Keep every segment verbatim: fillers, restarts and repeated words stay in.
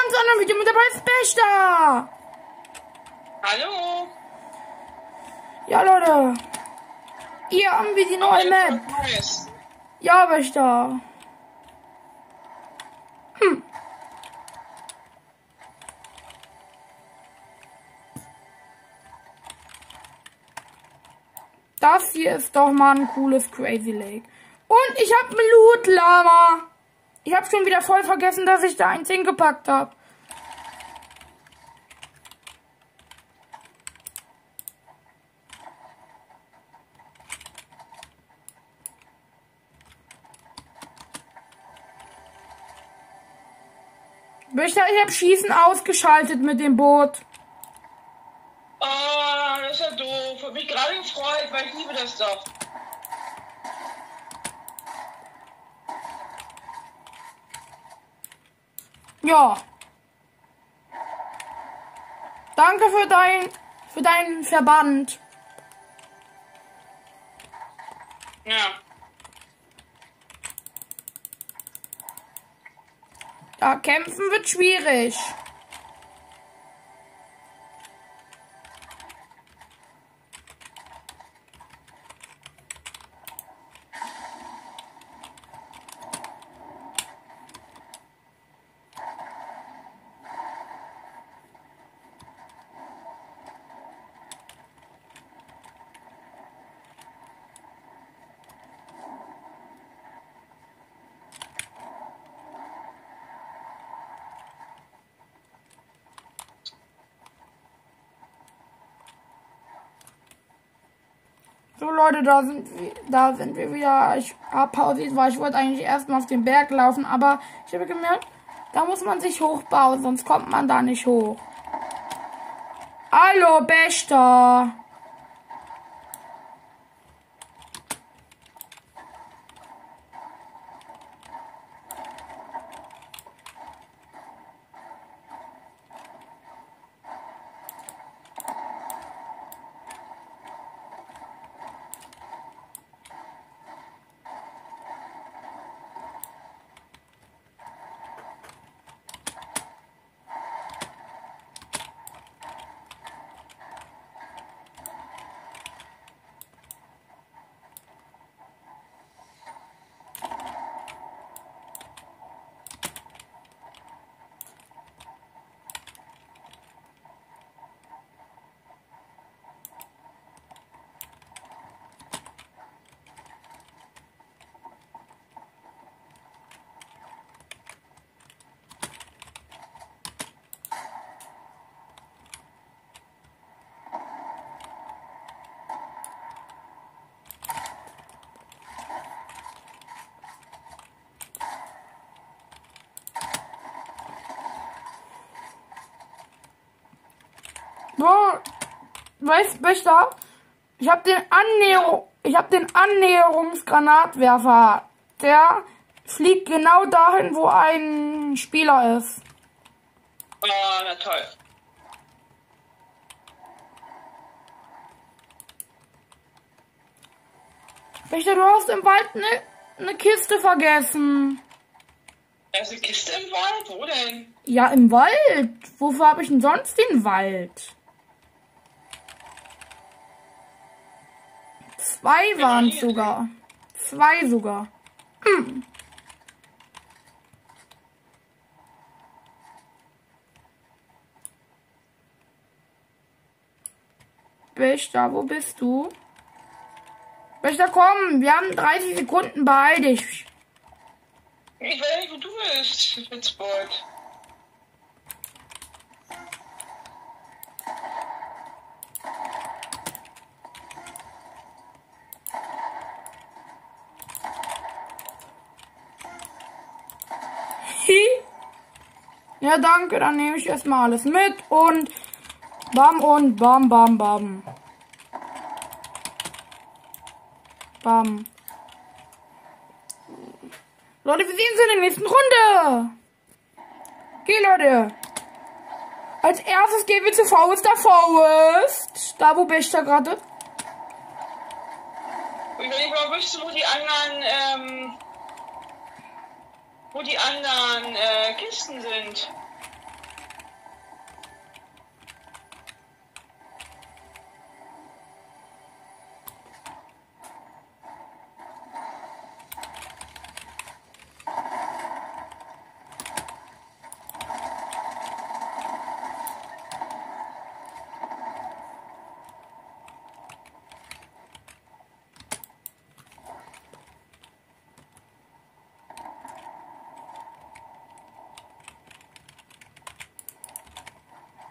ganz anderen Video mit dabei ist Bechter. Hallo. Ja, Leute. Hier haben wir die neue Map. Ja, Bechter. Hm. Das hier ist doch mal ein cooles Crazy Lake. Und ich habe ein Loot Lama. Ich habe schon wieder voll vergessen, dass ich da eins hingepackt habe. Ich habe Schießen ausgeschaltet mit dem Boot. Oh, das ist ja doof. Ich hab mich gerade gefreut, weil ich liebe das doch. Ja. Danke für dein für deinen Verband. Ja. Da kämpfen wird schwierig. So Leute, da sind wir, da sind wir wieder. Ich habe pausiert, weil ich wollte eigentlich erstmal auf den Berg laufen, aber ich habe gemerkt, da muss man sich hochbauen, sonst kommt man da nicht hoch. Hallo, Bechter. So, weißt Bechter, ich habe den Annäherung, ich habe den Annäherungsgranatwerfer. Der fliegt genau dahin, wo ein Spieler ist. Oh, na toll. Bechter, du hast im Wald eine ne Kiste vergessen. Da ist eine Kiste im Wald? Wo denn? Ja, im Wald. Wofür habe ich denn sonst den Wald? Zwei waren es sogar. Zwei sogar. Hm. Bechter, wo bist du? Bechter, komm, wir haben dreißig Sekunden, beeil dich. Ich weiß nicht, wo du bist. Ich bin Sport. Ja, danke, dann nehme ich erstmal alles mit und bam und bam, bam, bam. Bam. Leute, wir sehen uns in der nächsten Runde. Okay, Leute. Als erstes gehen wir zu Faust der Faust. Da, wo Bechter gerade. Ich will nicht mal wissen, wo die anderen, ähm, wo die anderen äh, Kisten sind.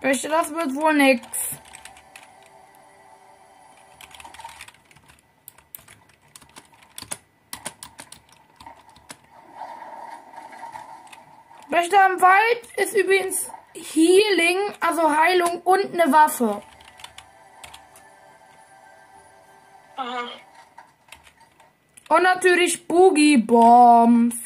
Wächter, das wird wohl nix. Wächter, im Wald ist übrigens Healing, also Heilung und eine Waffe. Aha. Und natürlich Boogie Bombs.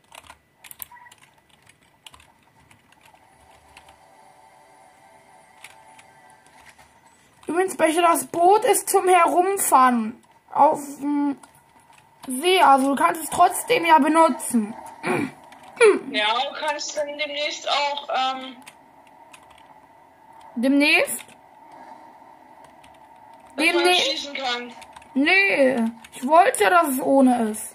Übrigens, Becher, das Boot ist zum Herumfahren auf dem See. Also du kannst es trotzdem ja benutzen. Ja, du kannst dann demnächst auch, ähm... Demnächst? dass man Demnächst? schießen kann. Nee, ich wollte ja, dass es ohne ist.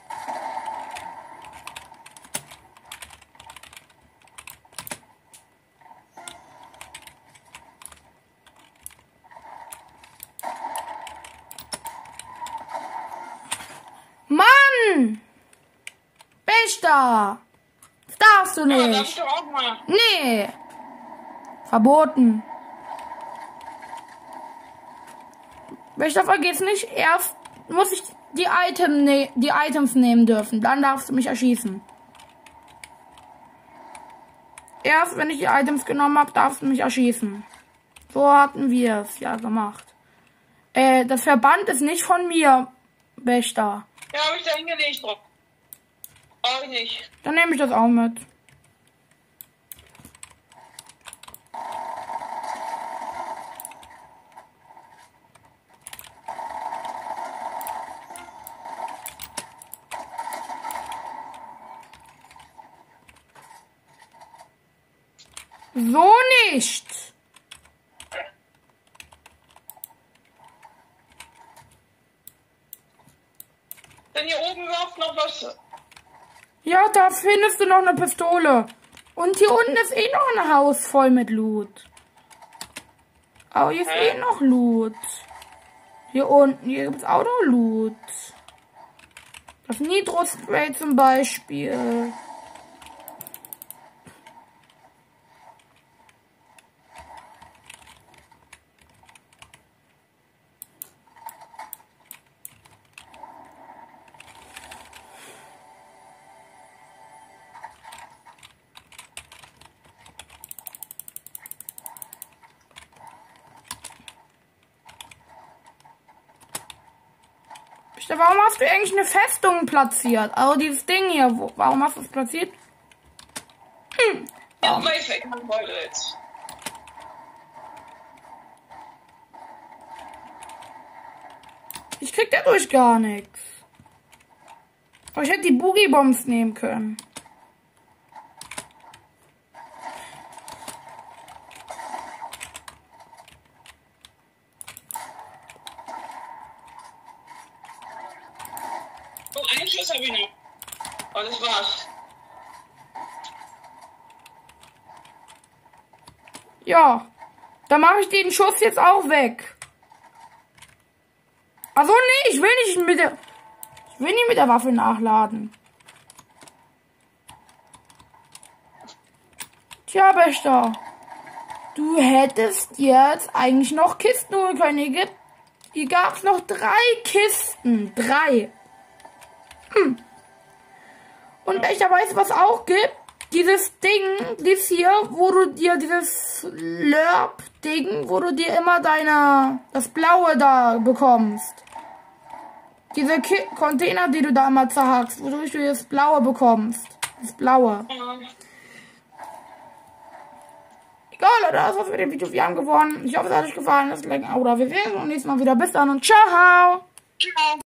Mann! Wächter! Das darfst du Ja, darf ich nicht. doch auch mal. Nee. Verboten. Wächter, vergiss nicht, erst muss ich die, Item ne die Items nehmen dürfen. Dann darfst du mich erschießen. Erst wenn ich die Items genommen habe, darfst du mich erschießen. So hatten wir es ja gemacht. Äh, das Verband ist nicht von mir, Wächter. Ja, habe ich da hingelegt drauf. Brauche ich nicht. Dann nehme ich das auch mit. So nicht. Denn hier oben läuft noch was. Ja, da findest du noch eine Pistole. Und hier unten ist eh noch ein Haus voll mit Loot. Aber hier ist eh noch Loot. Hier unten, hier gibt es auch noch Loot. Das Nitro-Spray zum Beispiel. Warum hast du eigentlich eine Festung platziert? Also dieses Ding hier, wo, warum hast du es platziert? Hm. Ja, weil ich weg haben wollte jetzt. Ich krieg dadurch gar nichts. Aber ich hätte die Boogie-Bombs nehmen können. Oh, einen Schuss habe ich noch. Oh, das war's. Ja, dann mache ich den Schuss jetzt auch weg. Also nee, ich will nicht mit der, ich will nicht mit der Waffe nachladen. Tja, Wächter, du hättest jetzt eigentlich noch Kisten holen können. Hier, gibt, hier gab es noch drei Kisten. Drei. Hm. Und Wächter, weißt du, was auch gibt? Dieses Ding, dies hier, wo du dir dieses Slurp-Ding, wo du dir immer deine, das Blaue da bekommst. Diese Ki Container, die du da immer zerhackst, wodurch du das Blaue bekommst. Das Blaue. Ja. Egal, Leute, das war's mit dem Video. Wir haben gewonnen. Ich hoffe, es hat euch gefallen. Lasst ein Like oder wir sehen uns beim nächsten Mal wieder. Bis dann und ciao. Ciao.